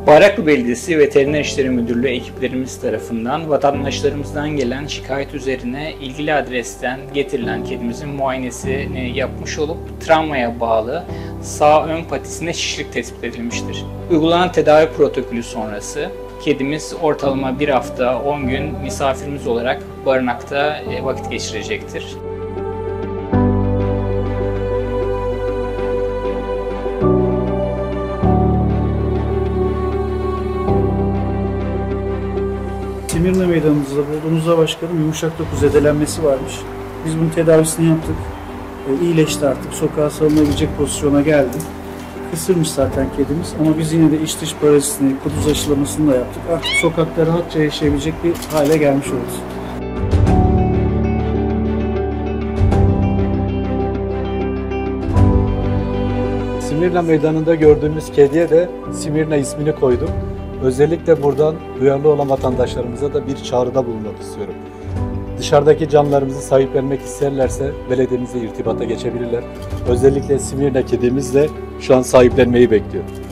Bayraklı Belediyesi Veteriner İşleri Müdürlüğü ekiplerimiz tarafından vatandaşlarımızdan gelen şikayet üzerine ilgili adresten getirilen kedimizin muayenesini yapmış olup travmaya bağlı sağ ön patisinde şişlik tespit edilmiştir. Uygulanan tedavi protokolü sonrası kedimiz ortalama 1 hafta 10 gün misafirimiz olarak barınakta vakit geçirecektir. Simirna Meydanımızda bulduğumuzda başkanım yumuşak doku zedelenmesi varmış. Biz bunun tedavisini yaptık. İyileşti artık. Sokağa salınabilecek pozisyona geldi. Kısırmış zaten kedimiz ama biz yine de iç dış parazitini, kuduz aşılamasını da yaptık. Artık sokakta rahatça yaşayabilecek bir hale gelmiş oluruz. Simirna Meydanı'nda gördüğümüz kediye de Simirna ismini koyduk. Özellikle buradan duyarlı olan vatandaşlarımıza da bir çağrıda bulunmak istiyorum. Dışarıdaki canlılarımızı sahiplenmek isterlerse belediyemize irtibata geçebilirler. Özellikle Simirna kedimiz de şu an sahiplenmeyi bekliyor.